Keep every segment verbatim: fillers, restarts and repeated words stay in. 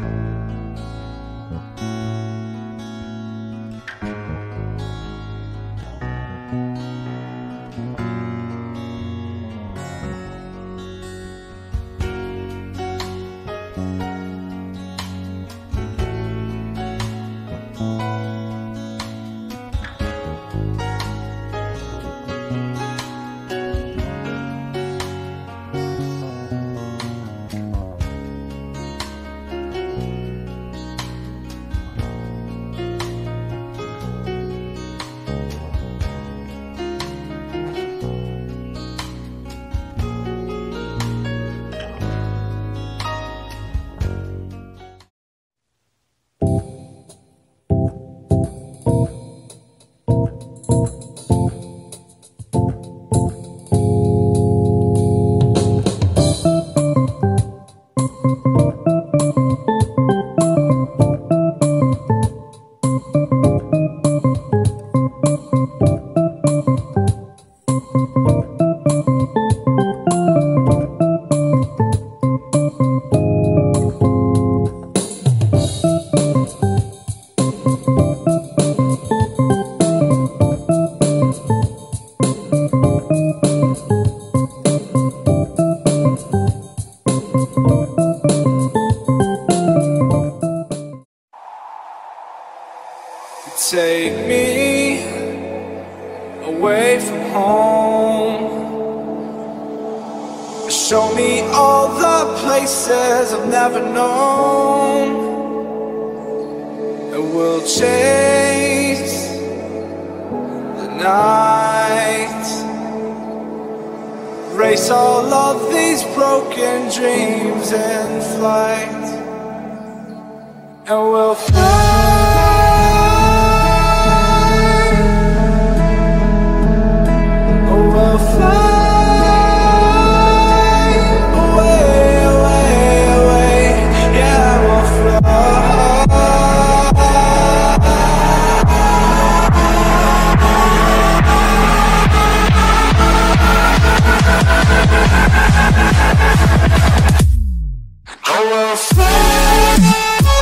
Take me away from home. Show me all the places I've never known, and we'll chase the night, race all of these broken dreams in flight, and we'll fly. We'll fly away, away, away. Yeah, we'll fly. Oh, we'll fly.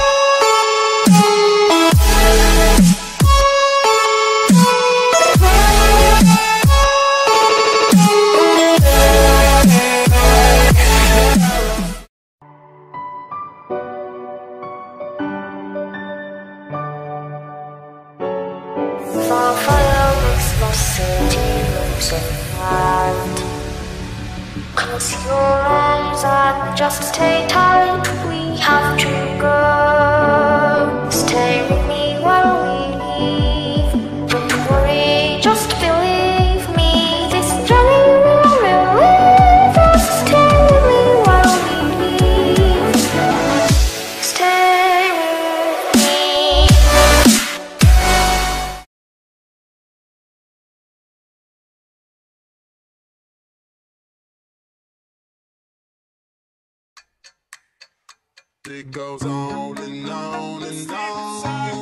Far fire makes no city looks alive. Close your eyes and just stay tight. We have to go. Stay with me while we leave. Don't worry, just believe me. This journey will relieve us. Stay with me while we leave. Stay with me. It goes on and on and on.